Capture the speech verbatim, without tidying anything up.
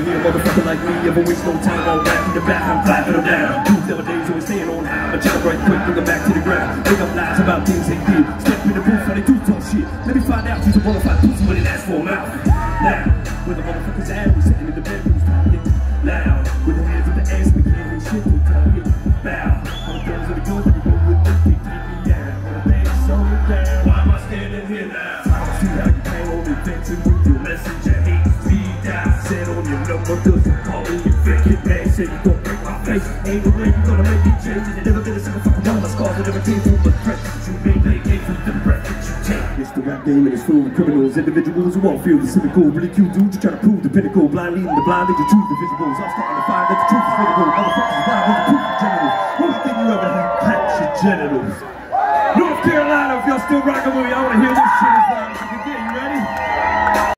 hear a motherfucker like me ever waste no time on rap in the back, I'm clapping them down. Dudes nowadays always staying on high, but jump right quick, bring them back to the ground. Make up lies about things they did. Step in the booth, how they do talk shit. Let me find out who's a bona fide pussy when it asks for a mouth. Now, where the motherfuckers at? We sitting in the bedrooms talking loud. With the hands of the ass, we can't hear shit, we talking bow. All the girls are the good, they go with me, they take me out. When the bass so down, why am I standing here now? I don't see how you came on the dancing with your messenger, hate speed down. Said on your number, doesn't call me, you faking bad. Said you don't break my face, ain't no way you gonna make me change. And it never been a single fucking one of my scars that ever came from the threat you made, they came from the breath that you take. It's the rap game and it's full of criminals, individuals who won't feel the cynical. Really cute dudes, you try to prove the pinnacle, blind leading the blind, lead the truth, the visuals. I'm starting to find that the truth is physical. Motherfuckers is blind with the proof of genitals. Who do you think you ever had patch your genitals? North Carolina, if y'all still rocking with me, I wanna hear this shit as loud as